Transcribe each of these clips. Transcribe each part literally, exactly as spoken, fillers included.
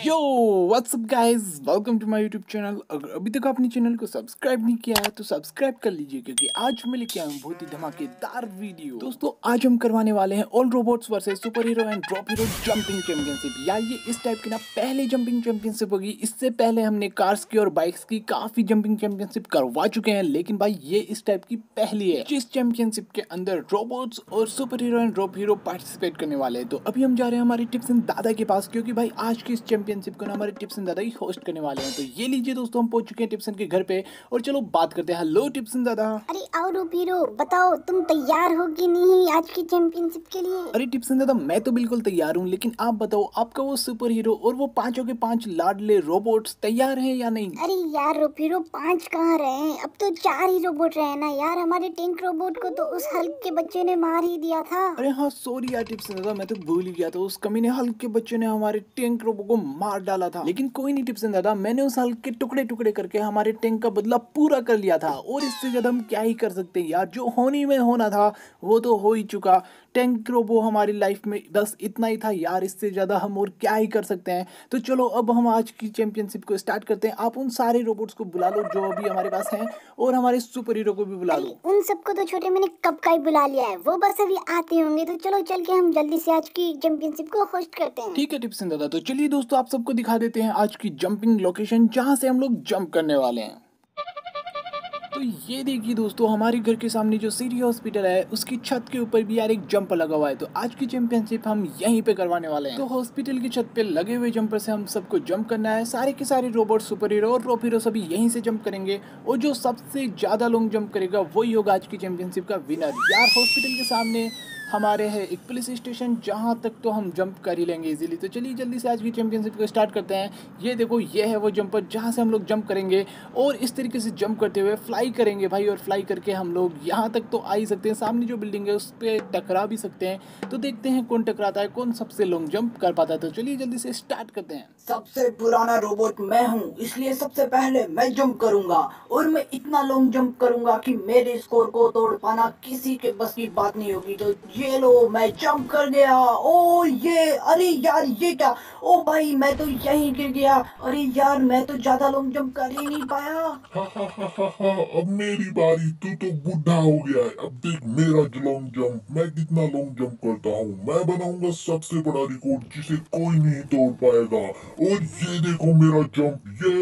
Yo WhatsApp guys, welcome to my YouTube channel. अगर अभी तक आपने चैनल को सब्सक्राइब नहीं किया है तो सब्सक्राइब कर लीजिए, क्योंकि आज मैं लेके आया हूँ बहुत ही धमाकेदार वीडियो। दोस्तों आज हम करवाने वाले हैं all robots versus super hero and drop hero jumping championship. यार ये इस टाइप की ना पहले जंपिंग चैंपियनशिप होगी। इससे पहले हमने कार्स की और बाइक्स की काफी जंपिंग चैंपियनशिप करवा चुके हैं, लेकिन भाई ये इस टाइप की पहली है जिस चैंपियनशिप के अंदर रोबोट्स और super hero and drop hero participate करने वाले हैं। तो अभी हम जा रहे हैं हमारी टिप्स एंड दादा के पास, क्योंकि भाई आज की इस चैंपियनशिप को ना हमारे टिप्सन दादा ही होस्ट करने वाले हैं। तो ये लीजिए दोस्तों, हम पहुंच चुके हैं टिप्सन के घर पे और चलो बात करते हैं। हेलो टिप्सन दादा। अरे आओ रूपीरो, बताओ तुम तैयार हो कि नहीं आज की चैंपियनशिप के लिए? अरे टिप्सन दादा मैं तो बिल्कुल तैयार हूँ, लेकिन आप बताओ आपका वो सुपर हीरो और वो पांचों के पांच लाडले रोबोट्स तैयार हैं या नहीं? अरे यार रूपीरो, पांच कहाँ रहे, अब तो चार ही रोबोट रहे ना यार। हमारे टैंक रोबोट को तो उस हल्क के बच्चे ने मार ही दिया था। अरे हाँ सॉरी यार टिप्सन दादा, मैं तो भूल ही गया था। उस कमीने हल्क के बच्चे ने हमारे टैंक रोबो को मार डाला था। लेकिन कोई नहीं टिप्सन दादा, मैंने उस हल्क के टुकड़े टुकड़े करके हमारे टैंक का बदला पूरा कर लिया था, और इससे ज्यादा हम क्या ही कर सकते हैं यार। जो होनी में होना था वो तो हो ही चुका। टैंक रोबो हमारी लाइफ में बस इतना ही था यार, इससे ज्यादा हम और क्या ही कर सकते हैं। तो चलो अब हम आज की चैंपियनशिप को स्टार्ट करते हैं। आप उन सारे रोबोट्स को बुला लो जो अभी हमारे पास हैं, और हमारे सुपर हीरो को भी बुला लो। उन सबको तो छोटे मैंने कब का ही बुला लिया है, वो बस अभी आते होंगे। तो चलो चल के हम जल्दी से आज की चैंपियनशिप को होस्ट करते हैं। ठीक है टिप्सन दादा, तो चलिए दोस्तों आप सबको दिखा देते हैं आज की जंपिंग लोकेशन जहां से हम लोग जंप करने वाले हैं। तो ये देखिए दोस्तों, हमारे घर के सामने जो सिटी हॉस्पिटल है उसकी छत के ऊपर भी यार एक जंपर लगा हुआ है। तो आज की चैंपियनशिप हम यहीं पे करवाने वाले हैं। तो हॉस्पिटल की छत पे लगे हुए जंपर से हम सबको जंप करना है। सारे के सारे रोबोट, सुपर हीरो और ड्रॉप हीरो सभी यहीं से जंप करेंगे, और जो सबसे ज्यादा लॉन्ग जंप करेगा वही होगा आज की चैंपियनशिप का विनर। यार हॉस्पिटल के सामने हमारे है एक पुलिस स्टेशन, जहाँ तक तो हम जंप कर ही लेंगे इजीली। तो चलिए जल्दी से आज की चैंपियनशिप को स्टार्ट करते हैं। ये देखो, ये है वो जंपर जहाँ से हम लोग जंप करेंगे, और इस तरीके से जंप करते हुए फ्लाई करेंगे भाई। और फ्लाई करके हम लोग यहाँ तक तो आ ही सकते हैं। सामने जो बिल्डिंग है उस पर टकरा भी सकते हैं। तो देखते हैं कौन टकराता है, कौन सबसे लॉन्ग जंप कर पाता है। तो चलिए जल्दी से स्टार्ट करते हैं। सबसे पुराना रोबोट मैं हूँ, इसलिए सबसे पहले मैं जंप करूंगा, और मैं इतना लॉन्ग जंप करूंगा कि मेरे स्कोर को तोड़ पाना किसी के बस की बात नहीं होगी। तो ये लो, मैं जंप कर गया। ओ ये, अरे यार ये क्या, ओ भाई मैं तो यहीं गिर गया। अरे यार मैं तो ज्यादा लॉन्ग जंप कर ही नहीं पाया। हा हा हा हा हा, अब मेरी बारी। तू तो बुढ़ा हो गया है, अब देख मेरा लॉन्ग जंप। मैं कितना लॉन्ग जंप करता हूँ। मैं बनाऊंगा सबसे बड़ा रिकॉर्ड जिसे कोई नहीं तोड़ पाएगा। और ये देखो मेरा जंप, ये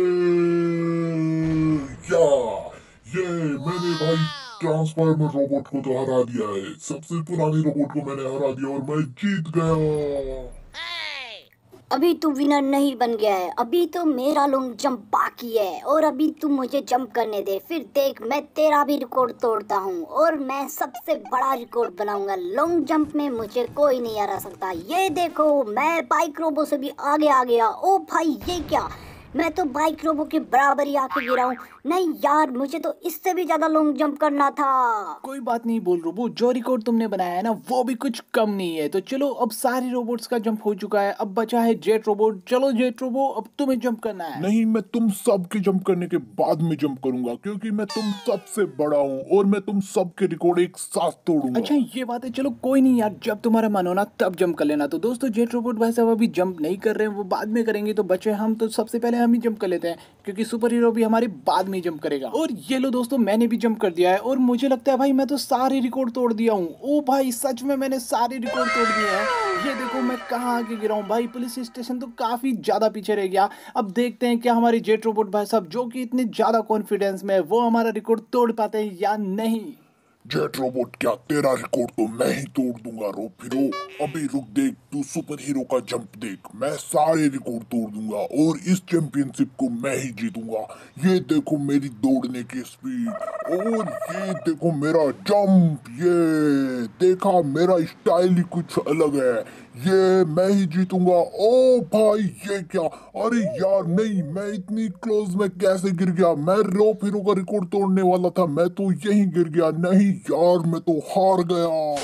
क्या, ये मैंने भाई ट्रांसफॉर्मर रोबोट को तो हरा दिया है। सबसे पुराने रोबोट को मैंने हरा दिया और मैं जीत गया। अभी तू विनर नहीं बन गया है, अभी तो मेरा लॉन्ग जंप बाकी है, और अभी तू मुझे जंप करने दे, फिर देख मैं तेरा भी रिकॉर्ड तोड़ता हूँ, और मैं सबसे बड़ा रिकॉर्ड बनाऊंगा। लॉन्ग जंप में मुझे कोई नहीं हरा सकता। ये देखो, मैं बाइक रोबो से भी आगे आ गया। ओ भाई ये क्या, मैं तो बाइक रोबो के बराबर ही आके गिरा हूँ। नहीं यार, मुझे तो इससे भी ज्यादा लॉन्ग जंप करना था। कोई बात नहीं बोल रोबो, जो रिकॉर्ड तुमने बनाया है ना वो भी कुछ कम नहीं है। तो चलो अब सारे रोबोट्स का जंप हो चुका है, अब बचा है जेट रोबोट। चलो जेट रोबो, अब तुम्हें जंप करना है। नहीं, मैं तुम सबके जंप करने के बाद में जंप करूंगा, क्योंकि मैं तुम सबसे बड़ा हूँ और मैं तुम सबके रिकॉर्ड एक साथ तोड़ूंगा। अच्छा ये बात है, चलो कोई नहीं यार, जब तुम्हारा मन हो ना तब जंप कर लेना। तो दोस्तों जेट रोबोट भाई साहब अभी जंप नहीं कर रहे हैं, वो बाद में करेंगे। तो बचे हम, तो सबसे पहले हम ही जंप कर लेते हैं, क्योंकि सुपर हीरो भी हमारे बाद में जंप करेगा। और ये लो दोस्तों, मैंने भी जंप कर दिया है, और मुझे लगता है भाई मैं तो सारे रिकॉर्ड तोड़ दिया हूँ। ओ भाई सच में मैंने सारे रिकॉर्ड तोड़ दिए हैं। ये देखो मैं कहाँ आके गिरा हूँ भाई, पुलिस स्टेशन तो काफी ज्यादा पीछे रह गया। अब देखते हैं क्या हमारे जेट रोबोट भाई साहब, जो कि इतने ज्यादा कॉन्फिडेंस में है, वो हमारा रिकॉर्ड तोड़ पाते हैं या नहीं। जेट रोबोट, क्या तेरा रिकॉर्ड तो मैं ही तोड़ दूंगा। रोप हीरो अभी रुक, देख तू सुपर हीरो का जंप देख। मैं सारे रिकॉर्ड तोड़ दूंगा और इस चैंपियनशिप को मैं ही जीतूंगा। ये देखो मेरी दौड़ने की स्पीड, और ये देखो मेरा जंप। ये देखा, मेरा स्टाइल ही कुछ अलग है। ये मैं ही जीतूंगा। ओ भाई ये क्या, अरे यार नहीं, मैं इतनी क्लोज में कैसे गिर गया। मैं रोप हीरो का रिकॉर्ड तोड़ने वाला था, मैं तो यहीं गिर गया। नहीं यार, मैं तो हार गया।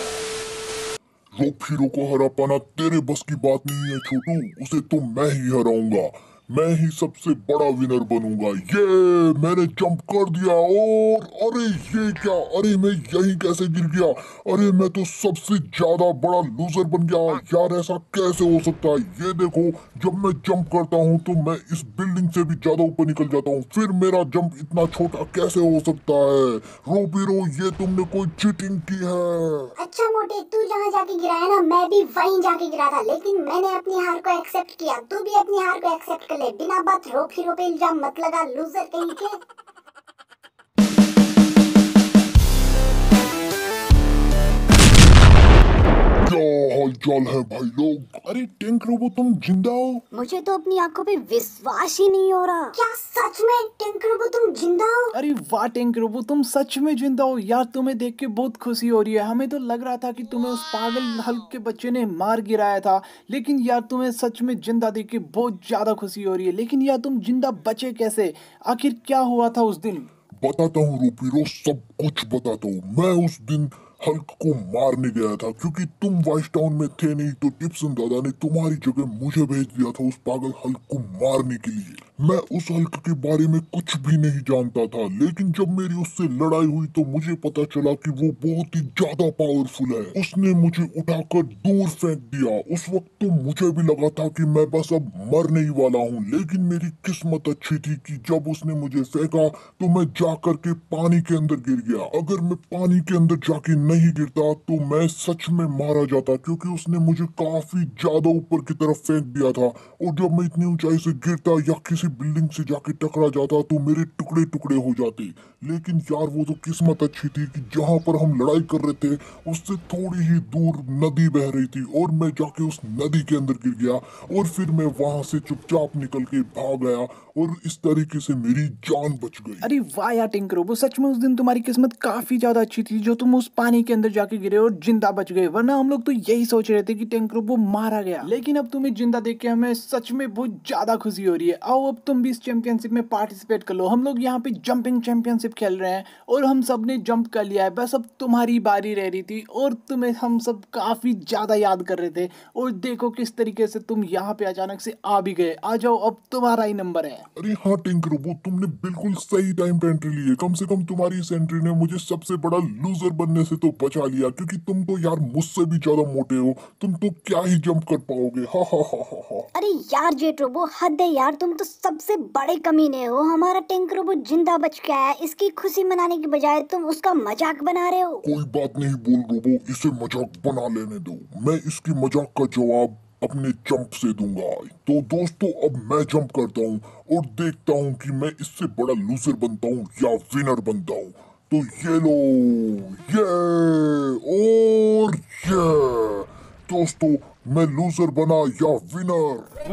रोप हीरो को हरा पाना तेरे बस की बात नहीं है छोटू, उसे तो मैं ही हराऊंगा। मैं ही सबसे बड़ा विनर बनूंगा। ये मैंने जंप कर दिया और अरे ये क्या, अरे मैं यहीं कैसे गिर गया? अरे मैं तो सबसे ज्यादा बड़ा लूजर बन गया यार, ऐसा कैसे हो सकता है? ये देखो, जब मैं जंप करता हूँ तो मैं इस बिल्डिंग से भी ज्यादा ऊपर निकल जाता हूँ, फिर मेरा जंप इतना छोटा कैसे हो सकता है? रोबीरो, ये तुमने कोई चीटिंग की है। अच्छा मोटे, तू जहाँ जाके गिरा है ना, मैं भी वहीं जाके गिरा था, लेकिन मैंने अपनी हार को एक्सेप्ट किया। तू भी अपनी हार को एक्सेप्ट कर ले, बिना बात रो फिरो पे इल्जाम मत लगा, लूजर कहीं के। क्या हाल चाल है भाई लोग? अरे टैंक रोबो, तुम जिंदा हो? मुझे तो अपनी आंखों पे विश्वास ही नहीं हो रहा। क्या सच में टैंक रोबो तुम जिंदा हो? अरे वाह टैंक रोबो, तुम सच में जिंदा हो यार। तुम्हें देख के बहुत खुशी हो रही है। हमें तो लग रहा था कि तुम्हें उस पागल हल्क के बच्चे ने मार गिराया था, लेकिन यार तुम्हें सच में जिंदा देख के बहुत ज्यादा खुशी हो रही है। लेकिन यार तुम जिंदा बचे कैसे? आखिर क्या हुआ था उस दिन? बताता हूँ रूपीरो, सब कुछ बताता हूँ। मैं उस दिन हल्क को मारने गया था, क्योंकि तुम वाइस टाउन में थे नहीं, तो टिप्सन दादा ने तुम्हारी जगह मुझे भेज दिया था उस पागल हल्क को मारने के लिए। मैं उस हल्क के बारे में कुछ भी नहीं जानता था, लेकिन जब मेरी उससे लड़ाई हुई तो मुझे पता चला कि वो बहुत ही ज्यादा पावरफुल है। उसने मुझे उठाकर दूर फेंक दिया। उस वक्त तो मुझे भी लगा था कि मैं बस अब मरने ही वाला हूँ, लेकिन मेरी किस्मत अच्छी थी कि जब उसने मुझे फेंका तो मैं जा करके पानी के अंदर गिर गया। अगर मैं पानी के अंदर जाके नहीं गिरता तो मैं सच में मारा जाता, क्योंकि उसने मुझे काफी ज्यादा ऊपर की तरफ फेंक दिया था। और जब मैं इतनी ऊंचाई से गिरता या किसी बिल्डिंग से जाके टकरा जाता तो मेरे टुकड़े टुकड़े हो जाते। लेकिन यार वो तो किस्मत अच्छी थी कि जहां पर हम लड़ाई कर रहे थे उससे थोड़ी ही दूर नदी बह रही थी, और मैं जाके उस नदी के अंदर गिर गया, और फिर मैं वहां से चुपचाप निकल के भाग गया, और इस तरीके से मेरी जान बच गई। अरे वाह यार टैंक रोबो, सच में उस दिन तुम्हारी किस्मत काफी ज्यादा अच्छी थी जो तुम उस पानी के अंदर जाके गिरे और जिंदा बच गए, वरना हम लोग तो यही सोच रहे थे कि टैंक रोबो मारा गया। लेकिन अब तुम्हें जिंदा देख के हमें सच में बहुत ज्यादा खुशी हो रही है। आओ अब तुम भी इस चैंपियनशिप में पार्टिसिपेट कर लो। हम लोग यहाँ पे जंपिंग चैंपियनशिप खेल रहे हैं और हम सब ने जंप कर लिया है, बस अब तुम्हारी बारी रह रही थी, और तुम्हें हम सब काफी ज्यादा याद कर रहे थे। और देखो किस तरीके से तुम यहाँ पे अचानक से आ भी गए। आ जाओ, अब तुम्हारा ही नंबर है। अरे हाँ टैंक रोबो, तुमने बिल्कुल सही टाइम पे एंट्री ली है। कम से कम तुम्हारी इस एंट्री ने मुझे सबसे बड़ा लूजर बनने से तो बचा लिया, क्योंकि तुम तो यार मुझसे भी ज्यादा मोटे हो। तुम तो क्या ही जंप कर पाओगे। हा हा हा हा हा। अरे यार जेट रोबो, हद है यार, तुम तो सबसे बड़े कमीने हो। हमारा टैंक रोबो जिंदा बच गया है, इसकी खुशी मनाने की बजाय तुम उसका मजाक बना रहे हो। कोई बात नहीं बोल रोबो, इसे मजाक बना लेने दो। मैं इसकी मजाक का जवाब अपने जंप से दूंगा। तो दोस्तों, अब मैं जंप करता हूँ और देखता हूँ कि मैं इससे बड़ा लूजर बनता हूँ या विनर बनता हूँ। तो ये लो, ये और ये दोस्तों, मैं लूजर बना या विनर।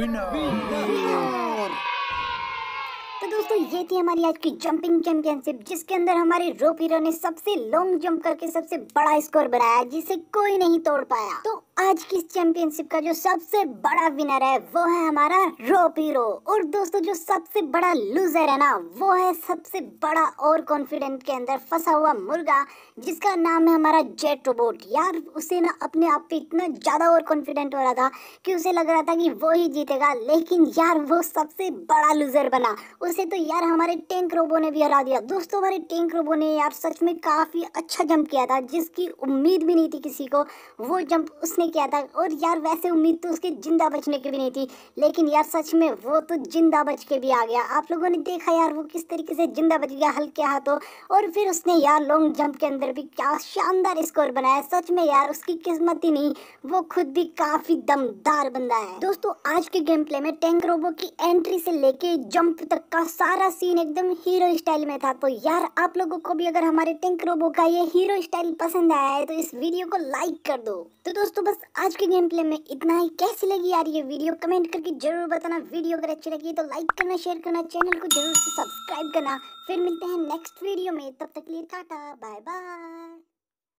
तो दोस्तों, ये थी हमारी आज की जंपिंग चैंपियनशिप, जिसके अंदर हमारे रोप हीरो ने सबसे लॉन्ग जंप करके सबसे बड़ा स्कोर बनाया, जिसे कोई नहीं तोड़ पाया। तो आज की इस चैंपियनशिप का जो सबसे बड़ा विनर है वो है हमारा रोप हीरो। और दोस्तों, जो सबसे बड़ा लूजर है ना, वो है सबसे बड़ा और कॉन्फिडेंट के अंदर फंसा हुआ मुर्गा, जिसका नाम है हमारा जेट रोबोट। यार उसे ना अपने आप पे इतना ज्यादा और कॉन्फिडेंट हो रहा था कि उसे लग रहा था कि वो ही जीतेगा, लेकिन यार वो सबसे बड़ा लूजर बना। उसे तो यार हमारे टैंक रोबो ने भी हरा दिया। दोस्तों, हमारे टैंक रोबो ने यार सच में काफी अच्छा जंप किया था, जिसकी उम्मीद भी नहीं थी किसी को। वो जंप उसने किया था, और यार वैसे उम्मीद तो उसके जिंदा बचने की भी नहीं थी, लेकिन यार सच में वो तो जिंदा बच के भी आ गया। आप लोगों ने देखा यार वो किस तरीके से जिंदा बच गया हल्के हाथों, और फिर उसने यार लॉन्ग जंप के अंदर भी क्या शानदार स्कोर बनाया। सच में यार उसकी किस्मत ही नहीं, वो खुद भी काफी दमदार बंदा है। दोस्तों, आज के गेम प्ले में टैंक रोबो की एंट्री से लेके जंप तक का सारा सीन एकदम हीरो स्टाइल में था। तो यार आप लोगों को भी अगर हमारे टैंक रोबो का ये हीरो स्टाइल पसंद आया है तो इस वीडियो को लाइक कर दो। तो दोस्तों, बस आज के गेम प्ले में इतना ही। कैसी लगी यार ये वीडियो, कमेंट करके जरूर बताना। वीडियो अगर अच्छी लगी तो लाइक करना, शेयर करना, चैनल को जरूर से सब्सक्राइब करना। फिर मिलते हैं नेक्स्ट वीडियो में, तब तक के लिए टाटा बाय बाय।